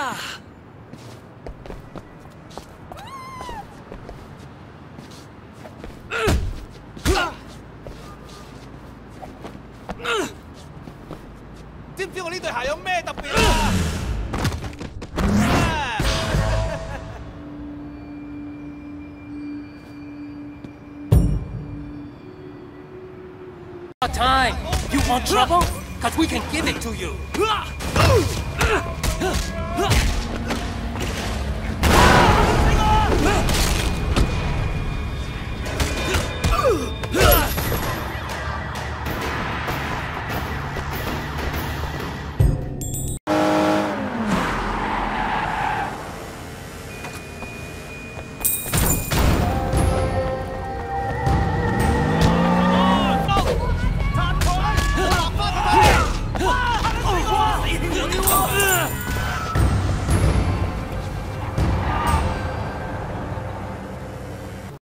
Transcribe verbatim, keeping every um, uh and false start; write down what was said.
知唔知我呢對鞋有咩特別啊？ Time. You want trouble? Cause we can give it to you.